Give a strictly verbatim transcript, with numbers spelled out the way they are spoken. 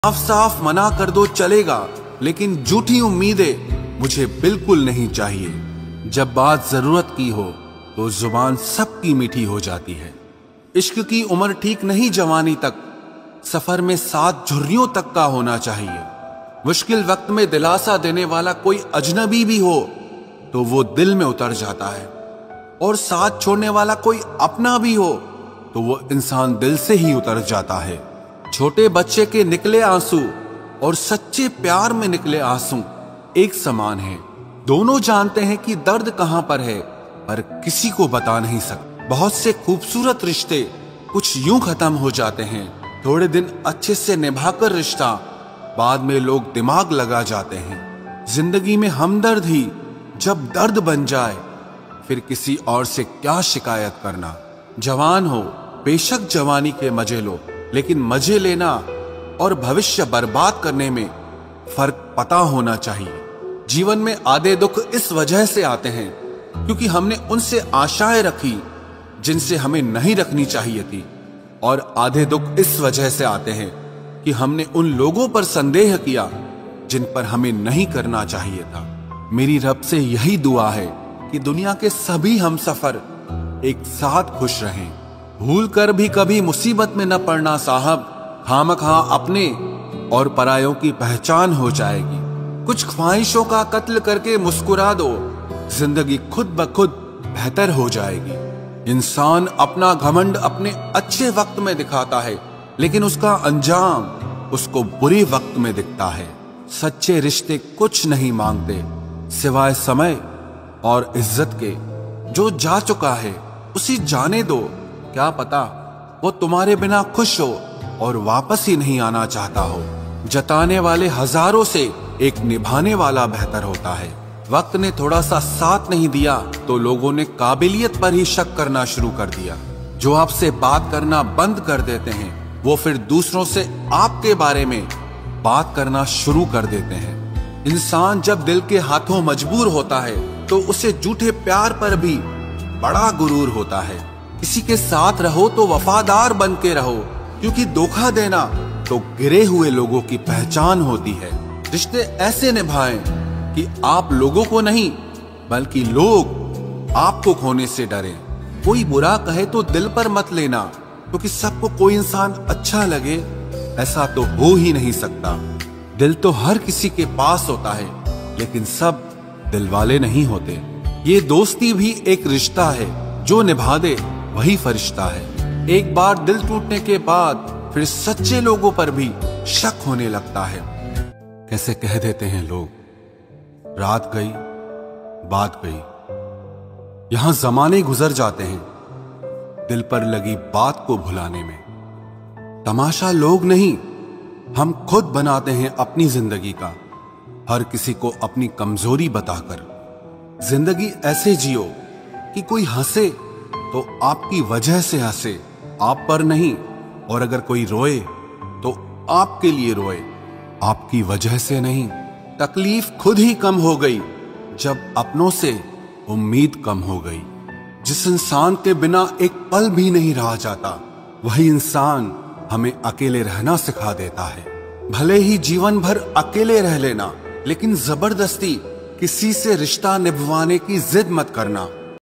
साफ साफ मना कर दो चलेगा, लेकिन झूठी उम्मीदें मुझे बिल्कुल नहीं चाहिए। जब बात जरूरत की हो तो जुबान सबकी मीठी हो जाती है। इश्क की उम्र ठीक नहीं जवानी तक, सफर में सात झुर्रियों तक का होना चाहिए। मुश्किल वक्त में दिलासा देने वाला कोई अजनबी भी हो तो वो दिल में उतर जाता है, और साथ छोड़ने वाला कोई अपना भी हो तो वो इंसान दिल से ही उतर जाता है। छोटे बच्चे के निकले आंसू और सच्चे प्यार में निकले आंसू एक समान हैं। दोनों जानते हैं कि दर्द कहां पर है, पर किसी को बता नहीं सकते। बहुत से खूबसूरत रिश्ते कुछ यूं खत्म हो जाते हैं, थोड़े दिन अच्छे से निभाकर रिश्ता, बाद में लोग दिमाग लगा जाते हैं। जिंदगी में हमदर्द ही जब दर्द बन जाए, फिर किसी और से क्या शिकायत करना। जवान हो, बेशक जवानी के मजे लो, लेकिन मजे लेना और भविष्य बर्बाद करने में फर्क पता होना चाहिए। जीवन में आधे दुख इस वजह से आते हैं क्योंकि हमने उनसे आशाएं रखी जिनसे हमें नहीं रखनी चाहिए थी, और आधे दुख इस वजह से आते हैं कि हमने उन लोगों पर संदेह किया जिन पर हमें नहीं करना चाहिए था। मेरी रब से यही दुआ है कि दुनिया के सभी हमसफर एक साथ खुश रहें। भूल कर भी कभी मुसीबत में न पड़ना साहब, खामखा अपने और परायों की पहचान हो जाएगी। कुछ ख्वाहिशों का कत्ल करके मुस्कुरा दो, जिंदगी खुद ब खुद बेहतर हो जाएगी। इंसान अपना घमंड अपने अच्छे वक्त में दिखाता है, लेकिन उसका अंजाम उसको बुरे वक्त में दिखता है। सच्चे रिश्ते कुछ नहीं मांगते सिवाय समय और इज्जत के। जो जा चुका है उसी जाने दो, क्या पता वो तुम्हारे बिना खुश हो और वापस ही नहीं आना चाहता हो। जताने वाले हजारों से एक निभाने वाला बेहतर होता है। वक्त ने थोड़ा सा साथ नहीं दिया तो लोगों ने काबिलियत पर ही शक करना शुरू कर दिया। जो आपसे बात करना बंद कर देते हैं वो फिर दूसरों से आपके बारे में बात करना शुरू कर देते हैं। इंसान जब दिल के हाथों मजबूर होता है तो उसे झूठे प्यार पर भी बड़ा गुरूर होता है। किसी के साथ रहो तो वफादार बन के रहो, क्योंकि धोखा देना तो गिरे हुए लोगों की पहचान होती है। रिश्ते ऐसे निभाएं कि आप लोगों को नहीं बल्कि लोग आपको खोने से डरें। कोई बुरा कहे तो दिल पर मत लेना, क्योंकि सबको कोई इंसान अच्छा लगे ऐसा तो हो ही नहीं सकता। दिल तो हर किसी के पास होता है, लेकिन सब दिल वाले नहीं होते। ये दोस्ती भी एक रिश्ता है, जो निभा दे वही फरिश्ता है। एक बार दिल टूटने के बाद फिर सच्चे लोगों पर भी शक होने लगता है। कैसे कह देते हैं लोग, रात गई बात गई। यहां जमाने गुजर जाते हैं दिल पर लगी बात को भुलाने में। तमाशा लोग नहीं, हम खुद बनाते हैं अपनी जिंदगी का, हर किसी को अपनी कमजोरी बताकर। जिंदगी ऐसे जियो कि कोई हंसे तो आपकी वजह से हंसे, आप पर नहीं, और अगर कोई रोए तो आपके लिए रोए, आपकी वजह से नहीं। तकलीफ खुद ही कम हो गई जब अपनों से उम्मीद कम हो गई। जिस इंसान के बिना एक पल भी नहीं रहा जाता, वही इंसान हमें अकेले रहना सिखा देता है। भले ही जीवन भर अकेले रह लेना, लेकिन जबरदस्ती किसी से रिश्ता निभवाने की जिद मत करना।